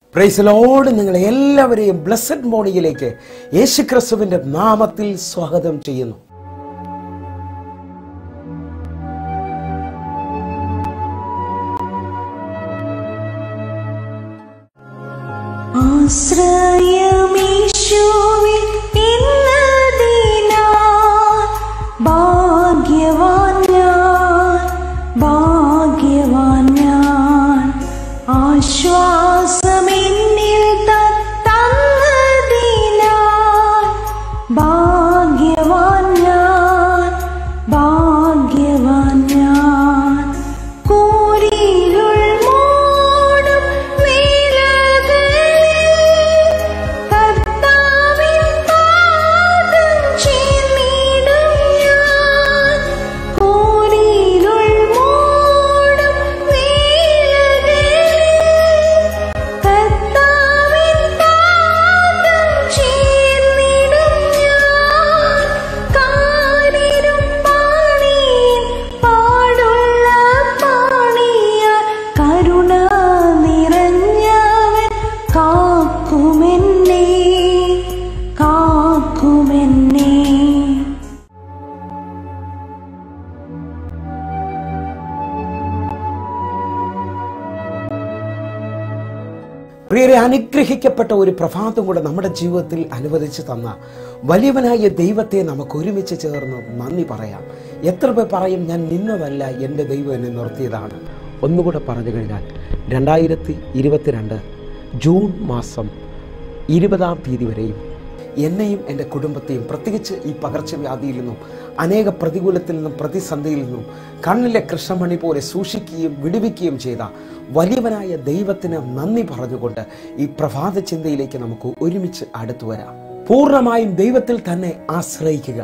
Praise Lord. നിങ്ങളെ എല്ലാവരെയും blessed മോർണിംഗിലേക്ക് യേശുക്രിസ്തുവിന്റെ നാമത്തിൽ സ്വാഗതം ചെയ്യുന്നു. ആശ്രയമീശോവിൽ ഇന്നതിനാൽ ഭാഗ്യവാൻ ഞാൻ ആശ്വാസമെന്നിൽ തന്നതിനാൽ ഭാഗ്യവാൻ ഞാൻ കൂരിരുൾ മൂടും വേളകളിൽ കർത്താവിൻ പാദം ചേർന്നിടും ഞാൻ. കൂരിരുൾ മൂടും വേളകളിൽ കർത്താവിൻ പാദം ചേർന്നിടും ഞാൻ. കാരിരും പാണിയും പാടുള്ള പാണിയാൽ കരുണ നിറഞ്ഞവൻ കാക്കുമെന്നെ. പ്രിയരെ, അനുഗ്രഹിക്കപ്പെട്ട ഒരു പ്രഭാതം കൂടെ നമ്മുടെ ജീവിതത്തിൽ അനുവദിച്ചു തന്ന വലിയവനായ ദൈവത്തെ നമുക്ക് ഒരുമിച്ച് ചേർന്ന് നന്ദി പറയാം. എത്ര പേർ പറയും, ഞാൻ നിന്നതല്ല, എൻ്റെ ദൈവം എന്നെ നിർത്തിയതാണ്. ഒന്നുകൂടെ പറഞ്ഞു കഴിഞ്ഞാൽ 2022 ജൂൺ മാസം 20-ാം തീയതി വരെയും എന്നെയും എൻ്റെ കുടുംബത്തെയും പ്രത്യേകിച്ച് ഈ പകർച്ചവ്യാധിയിൽ നിന്നും അനേക പ്രതികൂലത്തിൽ നിന്നും പ്രതിസന്ധിയിൽ നിന്നും കണ്ണിലെ കൃഷ്ണമണി പോലെ സൂക്ഷിക്കുകയും വിടുവിക്കുകയും ചെയ്ത വലിയവനായ ദൈവത്തിന് നന്ദി പറഞ്ഞുകൊണ്ട് ഈ പ്രഭാത ചിന്തയിലേക്ക് നമുക്ക് ഒരുമിച്ച് അടുത്തു വരാം. പൂർണ്ണമായും ദൈവത്തിൽ തന്നെ ആശ്രയിക്കുക.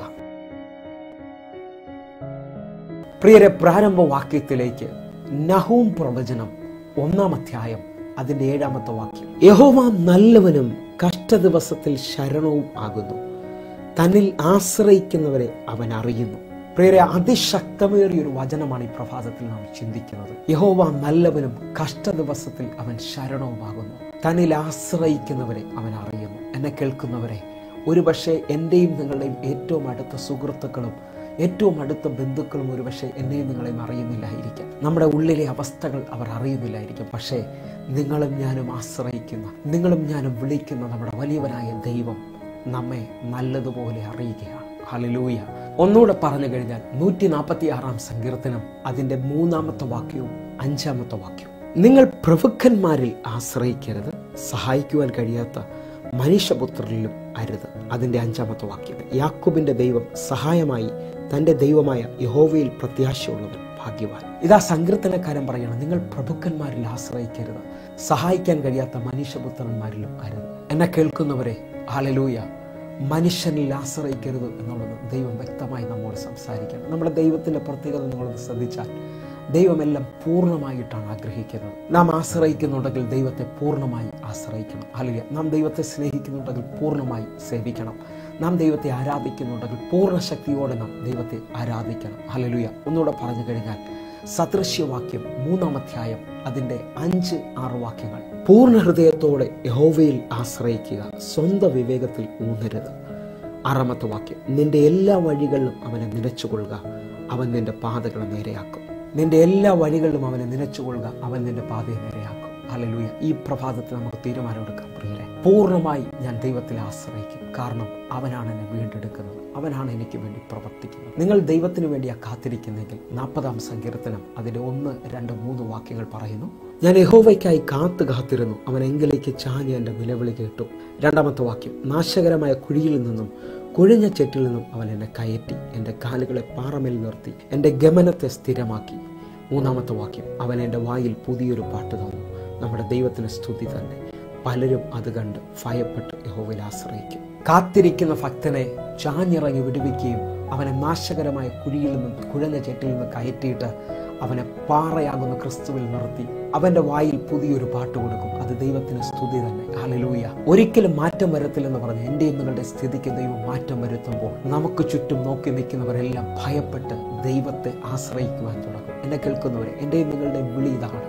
പ്രിയരെ, പ്രാരംഭ വാക്യത്തിലേക്ക് നഹൂം പ്രവചനം 1-ാം അധ്യായം അതിൻ്റെ 7-ാമത്തെ വാക്യം. യഹോവ നല്ലവനും കഷ്ടദിവസത്തിൽ ശരണവും ആകുന്നു, തന്നിൽ ആശ്രയിക്കുന്നവരെ അവൻ അറിയുന്നു. പ്രിയരെ, അതിശക്തമേറിയൊരു വചനമാണ് ഈ പ്രഭാതത്തിൽ നാം ചിന്തിക്കുന്നത്. യഹോവ നല്ലവനും കഷ്ടദിവസത്തിൽ അവൻ ശരണവുമാകുന്നു, തന്നിൽ ആശ്രയിക്കുന്നവരെ അവൻ അറിയുന്നു. എന്നെ കേൾക്കുന്നവരെ, ഒരുപക്ഷെ എൻ്റെയും നിങ്ങളുടെയും ഏറ്റവും അടുത്ത സുഹൃത്തുക്കളും ഏറ്റവും അടുത്ത ബന്ധുക്കളും ഒരുപക്ഷെ എന്നെയും നിങ്ങളെയും അറിയുന്നില്ലായിരിക്കാം. നമ്മുടെ ഉള്ളിലെ അവസ്ഥകൾ അവർ അറിയുന്നില്ലായിരിക്കും. പക്ഷേ നിങ്ങളും ഞാനും ആശ്രയിക്കുന്ന, നിങ്ങളും ഞാനും വിളിക്കുന്ന നമ്മുടെ വലിയവനായ ദൈവം നമ്മെ നല്ലതുപോലെ അറിയുകയാണ്. ഹല്ലേലൂയ. ഒന്നുകൂടെ പറഞ്ഞു കഴിഞ്ഞാൽ 146-ാം സങ്കീർത്തനം അതിൻ്റെ 3-ാമത്തെ വാക്യവും 5-ാമത്തെ വാക്യവും. നിങ്ങൾ പ്രഭുക്കന്മാരിൽ ആശ്രയിക്കരുത്, സഹായിക്കുവാൻ കഴിയാത്ത മനുഷ്യപുത്രരിലും അരുത്. അതിൻ്റെ 5-ാമത്തെ വാക്യം. യാക്കോബിന്റെ ദൈവം സഹായമായി തൻ്റെ ദൈവമായ യഹോവയിൽ പ്രത്യാശയുള്ളവൻ ഭാഗ്യവാൻ. ഇതാ സങ്കീർത്തനക്കാരൻ പറയണം, നിങ്ങൾ പ്രഭുക്കന്മാരിൽ ആശ്രയിക്കരുത്, സഹായിക്കാൻ കഴിയാത്ത മനുഷ്യപുത്രന്മാരിലും അരുത്. എന്നെ കേൾക്കുന്നവരെ, ഹല്ലേലൂയ, മനുഷ്യനിൽ ആശ്രയിക്കരുത് എന്നുള്ളത് ദൈവം വ്യക്തമായി നമ്മോട് സംസാരിക്കണം. നമ്മുടെ ദൈവത്തിൻ്റെ പ്രത്യേകത നിങ്ങളൊന്ന് ശ്രദ്ധിച്ചാൽ, ദൈവമെല്ലാം പൂർണ്ണമായിട്ടാണ് ആഗ്രഹിക്കുന്നത്. നാം ആശ്രയിക്കുന്നുണ്ടെങ്കിൽ ദൈവത്തെ പൂർണ്ണമായി ആശ്രയിക്കണം. ഹല്ലേലൂയ. നാം ദൈവത്തെ സ്നേഹിക്കുന്നുണ്ടെങ്കിൽ പൂർണ്ണമായി സേവിക്കണം. നാം ദൈവത്തെ ആരാധിക്കുന്നുണ്ടെങ്കിൽ പൂർണ്ണ ശക്തിയോടെ നാം ദൈവത്തെ ആരാധിക്കണം. ഹല്ലേലൂയ. ഒന്നുകൂടെ പറഞ്ഞു കഴിഞ്ഞാൽ സദൃശ്യവാക്യം 3-ാം അധ്യായം അതിൻ്റെ 5-6 വാക്യങ്ങൾ. പൂർണ്ണ ഹൃദയത്തോടെ യഹോവയിൽ ആശ്രയിക്കുക, സ്വന്തം വിവേകത്തിൽ ഊന്നരുത്. 6-ാമത്തെ വാക്യം. നിന്റെ എല്ലാ വഴികളിലും അവനെ നിലച്ചുകൊള്ളുക, അവൻ നിന്റെ പാതകളെ നേരെയാക്കും. നിന്റെ എല്ലാ വഴികളിലും അവനെ നിലച്ചുകൊള്ളുക, അവൻ നിന്റെ പാതയെ നേരെയാക്കും. ഹല്ലേലൂയ. ഈ പ്രഭാതത്തിൽ നമുക്ക് തീരുമാനമെടുക്കാം പ്രിയരെ, പൂർണ്ണമായി ഞാൻ ദൈവത്തിൽ ആശ്രയിക്കും. കാരണം അവനാണ് എന്നെ വീണ്ടെടുക്കുന്നത്, അവനാണ് എനിക്ക് വേണ്ടി പ്രവർത്തിക്കുന്നത്. നിങ്ങൾ ദൈവത്തിന് വേണ്ടിയാ കാത്തിരിക്കുന്നെങ്കിൽ 40-ാം സങ്കീർത്തനം അതിൻ്റെ 1, 2, 3 വാക്യങ്ങൾ പറയുന്നു. ഞാൻ യഹോവയ്ക്കായി കാത്തിരുന്നു, അവൻ എങ്കിലേക്ക് ചാഞ്ഞ് എൻ്റെ നിലവിളി കേട്ടു. 2-ാമത്തെ വാക്യം. നാശകരമായ കുഴിയിൽ നിന്നും കുഴിഞ്ഞ ചെറ്റിൽ നിന്നും അവൻ എന്നെ കയറ്റി, എൻ്റെ കാലുകളെ പാറമേൽ നിർത്തി, എൻ്റെ ഗമനത്തെ സ്ഥിരമാക്കി. 3-ാമത്തെ വാക്യം. അവൻ എൻ്റെ വായിൽ പുതിയൊരു പാട്ട് തന്നു. നമ്മുടെ ദൈവത്തിന് സ്തുതി തന്നെ. പലരും അത് കണ്ട് ഭയപ്പെട്ട് യഹോവയിൽ ആശ്രയിക്കും. കാത്തിരിക്കുന്ന ഭക്തനെ ചാഞ്ഞിറങ്ങി വിടുവിക്കുകയും അവനെ നാശകരമായ കുഴിയിൽ നിന്നും കുഴഞ്ഞ ചെട്ടിൽ നിന്ന് കയറ്റിയിട്ട് അവനെ പാറയാകുന്ന ക്രിസ്തുവിൽ നിർത്തി അവന്റെ വായിൽ പുതിയൊരു പാട്ട് കൊടുക്കും. അത് ദൈവത്തിന് സ്തുതി തന്നെ. ഹല്ലേലൂയ. ഒരിക്കലും മാറ്റം വരത്തില്ലെന്ന് പറഞ്ഞ് എൻ്റെയും നിങ്ങളുടെ സ്ഥിതിക്ക് ദൈവം മാറ്റം വരുത്തുമ്പോൾ നമുക്ക് ചുറ്റും നോക്കി നിൽക്കുന്നവരെല്ലാം ഭയപ്പെട്ട് ദൈവത്തെ ആശ്രയിക്കുവാൻ തുടങ്ങും. എന്നെ കേൾക്കുന്നവരെ, എൻ്റെയും നിങ്ങളുടെ വിളി ഇതാണ്.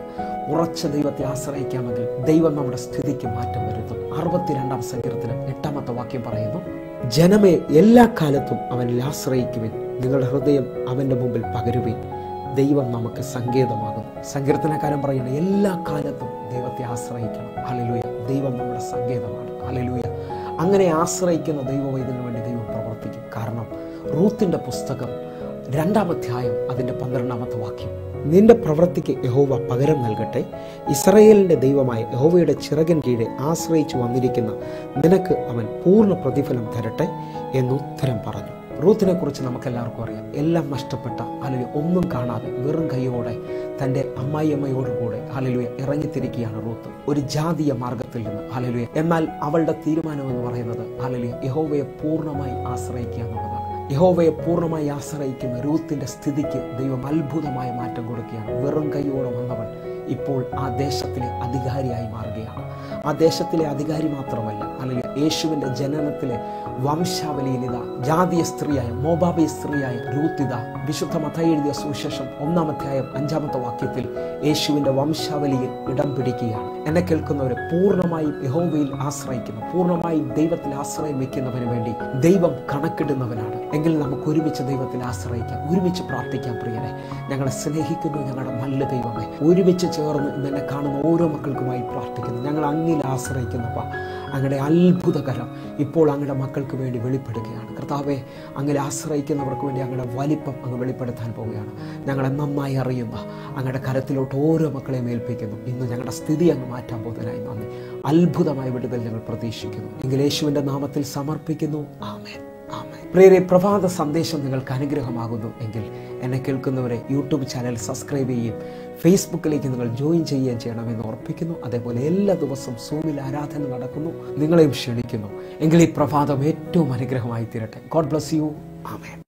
ഉറച്ച ദൈവത്തെ ആശ്രയിക്കാമെങ്കിൽ ദൈവം നമ്മുടെ സ്ഥിതിക്ക് മാറ്റം വരുത്തും. 62-ാം സങ്കീർത്തനം 8-ാമത്തെ വാക്യം പറയുന്നു, ജനമേ എല്ലാ കാലത്തും അവനിൽ ആശ്രയിക്കുവിൻ, നിങ്ങളുടെ ഹൃദയം അവന്റെ മുമ്പിൽ പകരുവിൻ, ദൈവം നമുക്ക് സങ്കേതമാകുന്നു. സങ്കീർത്തനക്കാരൻ പറയുന്നത് എല്ലാ കാലത്തും ദൈവത്തെ ആശ്രയിക്കണം. ഹല്ലേലൂയ. ദൈവം നമ്മുടെ സങ്കേതമാണ്. ഹല്ലേലൂയ. അങ്ങനെ ആശ്രയിക്കുന്ന ദൈവവൈദ്യന് വേണ്ടി ദൈവം പ്രവർത്തിക്കും. കാരണം റൂത്തിന്റെ പുസ്തകം 2-ാം അധ്യായം അതിൻ്റെ 12-ാമത്തെ വാക്യം, നിന്റെ പ്രവൃത്തിക്ക് യഹോവ പകരം നൽകട്ടെ, ഇസ്രായേലിന്റെ ദൈവമായ യഹോവയുടെ ചിറകിൻ കീഴെ ആശ്രയിച്ചു വന്നിരിക്കുന്ന നിനക്ക് അവൻ പൂർണ്ണ പ്രതിഫലം തരട്ടെ എന്നുത്തരം പറഞ്ഞു. റൂത്തിനെ കുറിച്ച് നമുക്കെല്ലാവർക്കും അറിയാം. എല്ലാം നഷ്ടപ്പെട്ട, ഹല്ലേലൂയ, ഒന്നും കാണാതെ വെറും കൈയോടെ തൻ്റെ അമ്മായിയമ്മയോടുകൂടെ ഹല്ലേലൂയ ഇറങ്ങിത്തിരിക്കുകയാണ് റൂത്ത് ഒരു ജാതീയ മാർഗത്തിൽ നിന്ന്. ഹല്ലേലൂയ. എന്നാൽ അവളുടെ തീരുമാനം എന്ന് പറയുന്നത് ഹല്ലേലൂയ യഹോവയെ പൂർണ്ണമായി ആശ്രയിക്കുക എന്നുള്ളതാണ്. യഹോവയെ പൂർണ്ണമായി ആശ്രയിക്കുന്ന റൂത്തിന്റെ സ്ഥിതിക്ക് ദൈവം അത്ഭുതമായ മാറ്റം കൊടുക്കുകയാണ്. വെറും കൈയോടെ വന്നവൾ ഇപ്പോൾ ആ ദേശത്തിലെ അധികാരിയായി മാറുകയാണ്. ആ ദേശത്തിലെ അധികാരി മാത്രമല്ല, അല്ലെങ്കിൽ യേശുവിൻ്റെ ജനനത്തിലെ വംശാവലിയിൽ ഇതാ ജാതീയ സ്ത്രീയായ മോബാബി സ്ത്രീയായ റൂത്ത് ഇതാ വിശുദ്ധ മത്തായി എഴുതിയ സുവിശേഷം 1-ാം അധ്യായം 5-ാമത്തെ വാക്യത്തിൽ യേശുവിൻ്റെ വംശാവലിയിൽ ഇടം പിടിക്കുകയാണ്. എന്നെ കേൾക്കുന്നവരെ പൂർണ്ണമായും യഹോവയിൽ ആശ്രയിക്കുന്നു, പൂർണ്ണമായും ദൈവത്തിൽ ആശ്രയം വയ്ക്കുന്നവന് വേണ്ടി ദൈവം കണക്കിടുന്നവനാണ്. എങ്കിൽ നമുക്ക് ഒരുമിച്ച് ദൈവത്തിൽ ആശ്രയിക്കാം, ഒരുമിച്ച് പ്രാർത്ഥിക്കാം. പ്രിയരെ, ഞങ്ങളെ സ്നേഹിക്കുന്നു ഞങ്ങളുടെ നല്ല ദൈവമേ, ഒരുമിച്ച് ചേർന്ന് ഇന്നെ കാണുന്ന ഓരോ മക്കൾക്കുമായി പ്രാർത്ഥിക്കുന്നു. ഞങ്ങൾ അങ്ങിൽ ആശ്രയിക്കുന്നപ്പ അങ്ങയുടെ അത്ഭുതകരം ഇപ്പോൾ അങ്ങയുടെ മക്കൾക്ക് വേണ്ടി വെളിപ്പെടുകയാണ്. കർത്താവെ, അങ്ങനെ ആശ്രയിക്കുന്നവർക്ക് വേണ്ടി അങ്ങയുടെ വലിപ്പം അങ്ങ് വെളിപ്പെടുത്താൻ പോവുകയാണ്. ഞങ്ങളെ നന്നായി അറിയുന്ന അങ്ങയുടെ കരത്തിലോട്ട് ഓരോ മക്കളെയും ഏൽപ്പിക്കുന്നു. ഇന്ന് ഞങ്ങളുടെ സ്ഥിതി അങ്ങ് മാറ്റാൻ പോകുന്നതിനായി നന്ദി. അത്ഭുതമായ വിടുതൽ ഞങ്ങൾ പ്രതീക്ഷിക്കുന്നു. എങ്കിൽ യേശുവിൻ്റെ നാമത്തിൽ സമർപ്പിക്കുന്നു. ആമേൻ. പ്രിയരെ, പ്രഭാത സന്ദേശം നിങ്ങൾക്ക് അനുഗ്രഹമാകുന്നു എങ്കിൽ എന്നെ കേൾക്കുന്നവരെ യൂട്യൂബ് ചാനൽ സബ്സ്ക്രൈബ് ചെയ്യുകയും ഫേസ്ബുക്കിലേക്ക് നിങ്ങൾ ജോയിൻ ചെയ്യുകയും ചെയ്യണമെന്ന് ഓർപ്പിക്കുന്നു. അതേപോലെ എല്ലാ ദിവസവും സൂമിൽ ആരാധന നടക്കുന്നു, നിങ്ങളെയും ക്ഷണിക്കുന്നു. എങ്കിൽ ഈ പ്രഭാതം ഏറ്റവും അനുഗ്രഹമായി തീരട്ടെ. God bless you. ആമേൻ.